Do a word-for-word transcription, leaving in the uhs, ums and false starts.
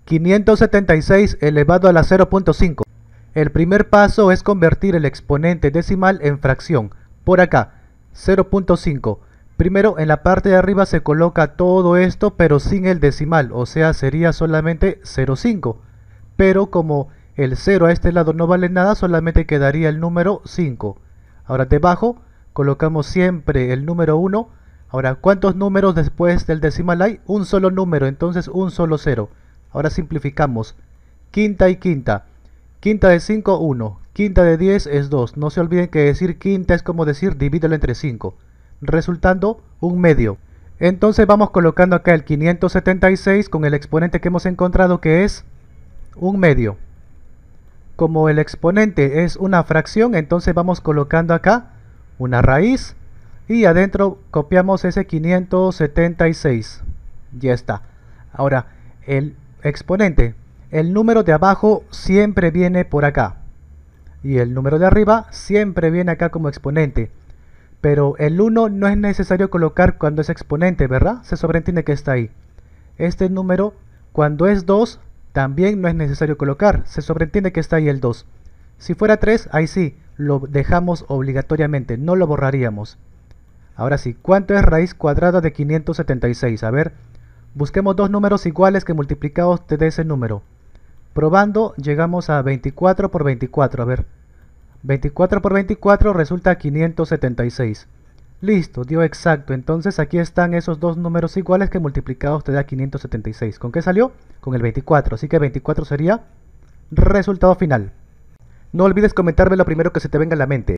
quinientos setenta y seis elevado a la cero punto cinco. El primer paso es convertir el exponente decimal en fracción. Por acá, cero punto cinco. Primero en la parte de arriba se coloca todo esto pero sin el decimal, o sea sería solamente cero punto cinco. Pero como el cero a este lado no vale nada, solamente quedaría el número cinco. Ahora debajo colocamos siempre el número uno. Ahora, ¿cuántos números después del decimal hay? Un solo número, entonces un solo cero. Ahora simplificamos. Quinta y quinta. Quinta de cinco, uno. Quinta de diez es dos. No se olviden que decir quinta es como decir divídelo entre cinco. Resultando un medio. Entonces vamos colocando acá el quinientos setenta y seis con el exponente que hemos encontrado, que es un medio. Como el exponente es una fracción, entonces vamos colocando acá una raíz y adentro copiamos ese quinientos setenta y seis. Ya está. Ahora, el exponente, el número de abajo siempre viene por acá y el número de arriba siempre viene acá como exponente. Pero el uno no es necesario colocar cuando es exponente, ¿verdad? Se sobreentiende que está ahí. Este número, cuando es dos, también no es necesario colocar. Se sobreentiende que está ahí el dos. Si fuera tres, ahí sí, lo dejamos obligatoriamente, no lo borraríamos. Ahora sí, ¿cuánto es raíz cuadrada de quinientos setenta y seis? A ver, busquemos dos números iguales que multiplicados te dé ese número. Probando, llegamos a veinticuatro por veinticuatro, a ver. veinticuatro por veinticuatro resulta quinientos setenta y seis. Listo, dio exacto. Entonces aquí están esos dos números iguales que multiplicados te da quinientos setenta y seis. ¿Con qué salió? Con el veinticuatro. Así que veinticuatro sería resultado final. No olvides comentarme lo primero que se te venga a la mente.